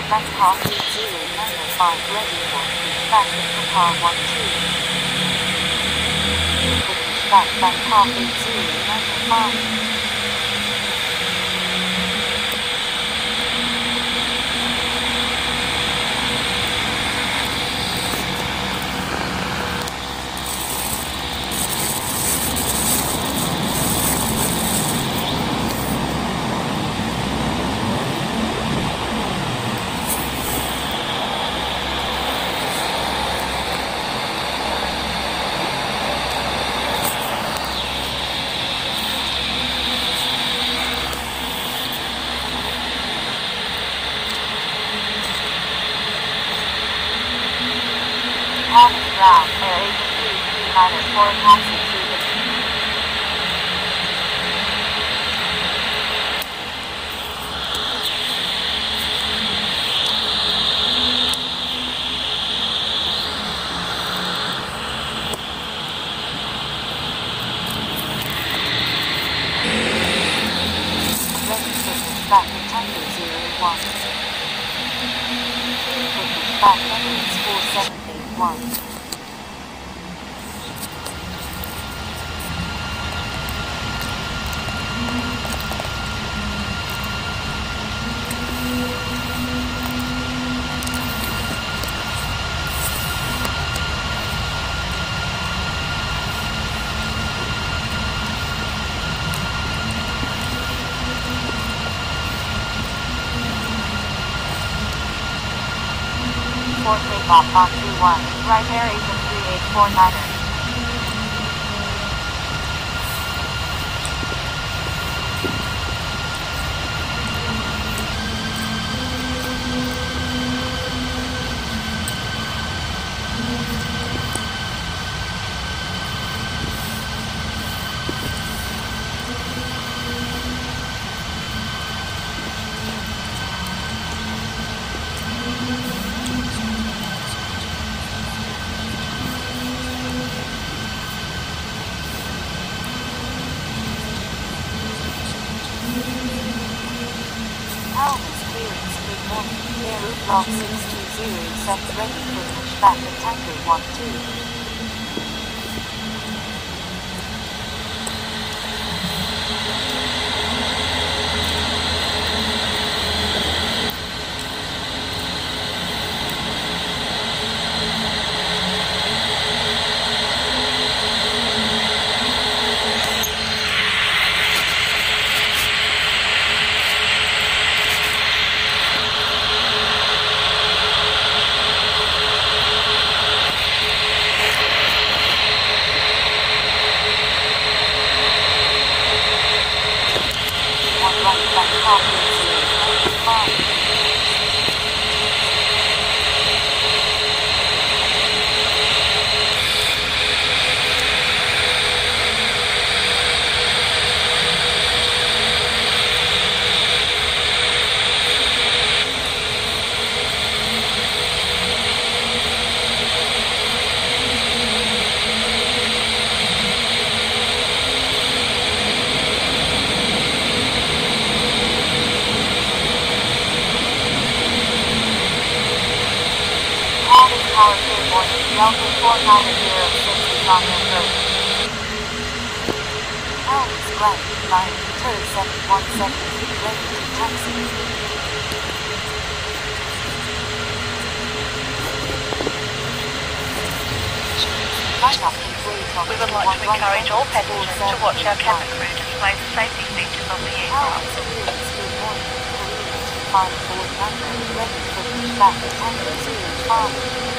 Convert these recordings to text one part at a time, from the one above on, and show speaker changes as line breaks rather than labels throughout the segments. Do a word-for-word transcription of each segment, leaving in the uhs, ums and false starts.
Bangkok eight zero number five ready for back to car one two. Back Bangkok eight zero number five. Thomas Brown, Air Agency three minus four taxi to the registered back in Tango zero one. Back numbers four seven eight one. four takeoff on two one, right air agent three eight four niner. Alvis clearance, good morning. Air route log six two zero set ready for pushback at Tango one two. Tower two morning, Delta four nine zero six is on your approach. Alvis Glenn, line, Tur seven one seven, ready to taxi.
We would like to encourage all passengers to watch our cabin crew display the safety features of the aircraft.
Good morning, five four nine, ready for pushback at Tango zero five.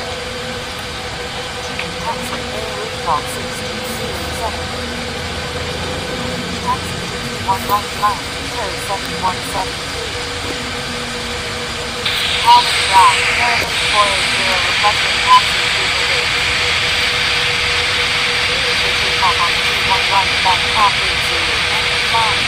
Taxi air route log six two zero seven. Taxi to one right line, Tur seven one seven three. Thomas Brown, Airman four eight zero, requesting taxi to the route. Takeoff on two one right, Bangkok eight zero number five.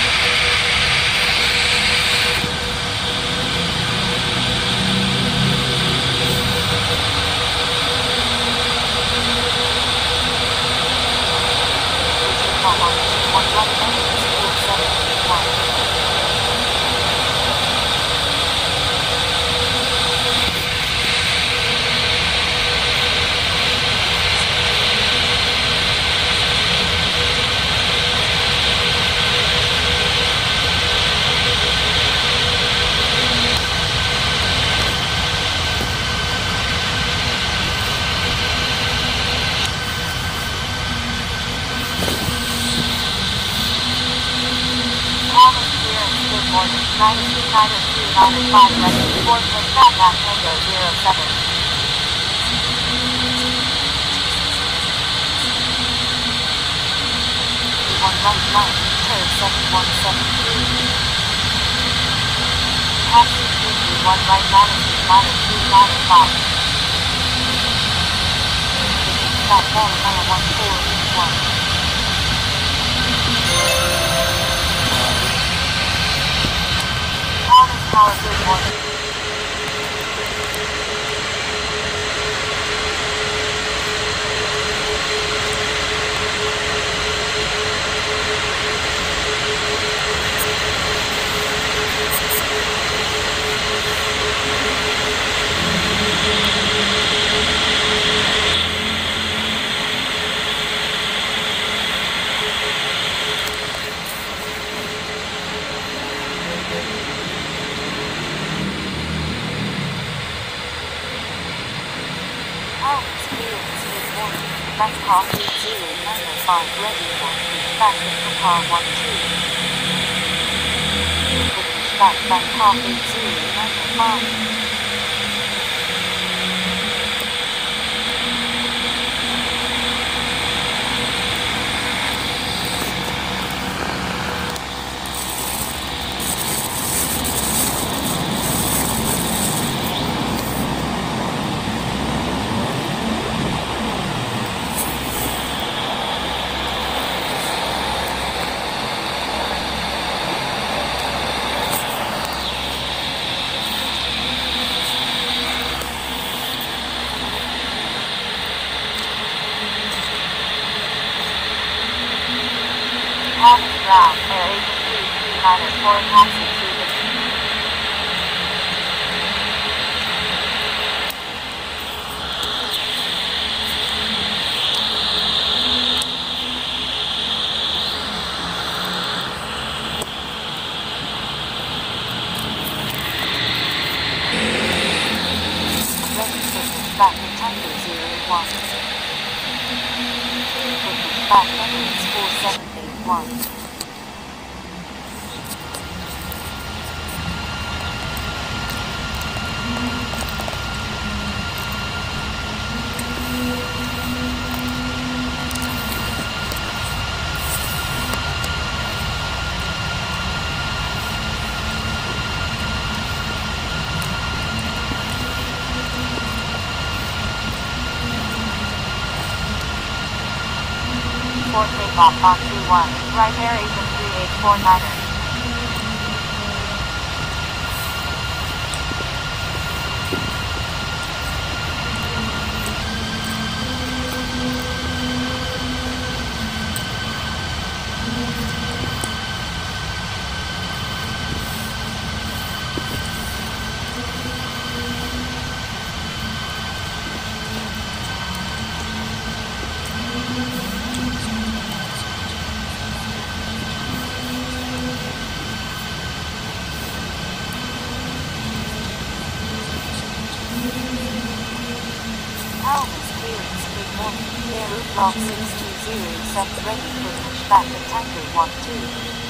One right numbers four seven eight one. morning, nine two nine two nine five ready, four pushback at Tango zero seven. one right line, turn seven one seven three. Taxi three three one right Madison, minus three nine five. Platform number one four eight one. Thomas Tower, good morning. That's coffee zero nine five ready for back to car one two. Back back coffee zero nine five. Thomas Brown, Air Agent three three nine four taxi to the registration back to Tango zero one. Back Emirates four seven eight one. four takeoff on two one, right Air Agent three eight four niner. Block six two zero set ready for pushback at Tango one two.